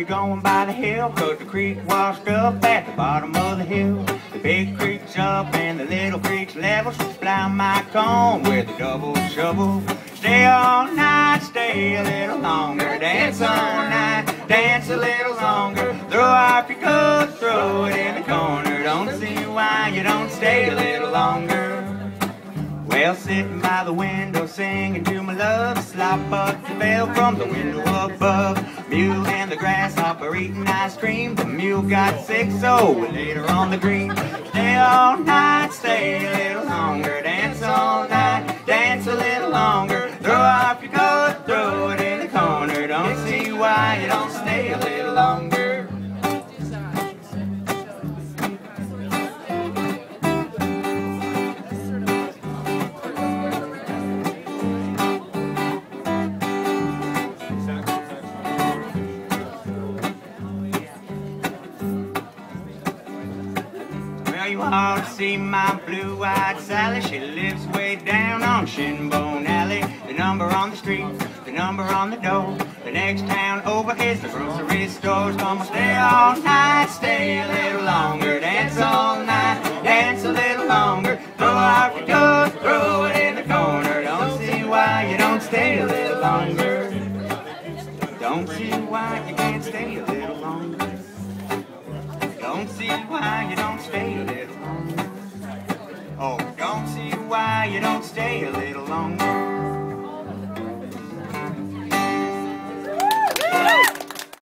going by the hill, 'cause the creek washed up at the bottom of the hill. The big creek's up and the little creek's level, so fly my cone with a double shovel. Stay all night, stay a little longer, dance all night, dance a little longer. Throw off your coat, throw it in the corner. Don't see why you don't stay a little longer. Well, sitting by the window singing to my love, slop up the bell from the window above. Mule and the grasshopper eating ice cream. The mule got sick, so we laid her on the green. Stay all night, stay a little longer, dance all night, dance a little longer. Throw off your coat, throw it in the corner. Don't see why you don't stay a little longer. You ought to see my blue-eyed Sally. She lives way down on Shinbone Alley. The number on the street, the number on the door. The next town over is the grocery store. Come on, stay all night, stay a little longer. Dance all night, dance a little longer. Throw off your coat, throw it in the corner. Don't see why you don't stay a little longer. Don't see why you can't stay a little longer. Don't see why you don't stay a little longer. Oh, don't see why you don't stay a little longer.